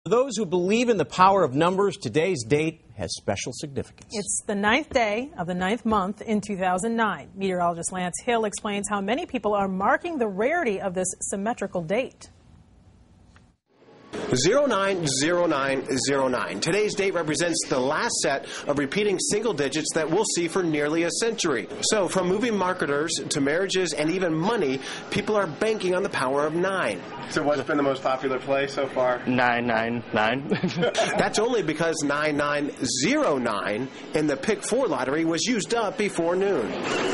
For those who believe in the power of numbers, today's date has special significance. It's the 9th day of the 9th month in 2009. Meteorologist Lance Hill explains how many people are marking the rarity of this symmetrical date. 090909. Today's date represents the last set of repeating single digits that we'll see for nearly a century. So from movie marketers to marriages and even money, people are banking on the power of 9. So what's been the most popular play so far? 999. That's only because 9909 in the Pick 4 lottery was used up before noon.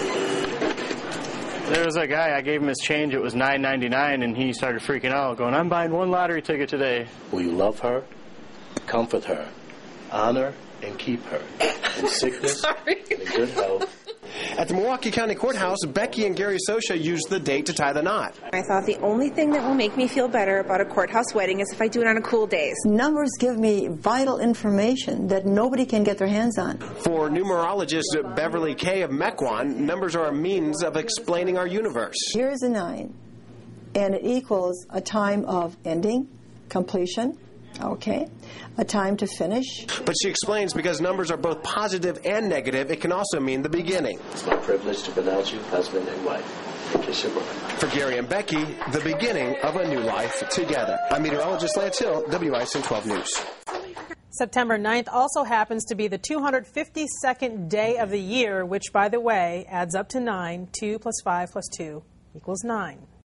There was a guy, I gave him his change, it was $9.99, and he started freaking out, going, I'm buying one lottery ticket today. Will you love her, comfort her, honor, and keep her in sickness and in good health? At the Milwaukee County Courthouse, Becky and Gary Sosha used the date to tie the knot. I thought the only thing that will make me feel better about a courthouse wedding is if I do it on a cool day. Numbers give me vital information that nobody can get their hands on. For numerologist Beverly Kay of Mequon, numbers are a means of explaining our universe. Here's a 9, and it equals a time of ending, completion, okay, a time to finish. But she explains because numbers are both positive and negative, it can also mean the beginning. It's my privilege to pronounce you husband and wife. Kiss your brother. For Gary and Becky, the beginning of a new life together. I'm meteorologist Lance Hill, WISN 12 News. September 9th also happens to be the 252nd day of the year, which, by the way, adds up to 9. 2 plus 5 plus 2 equals 9.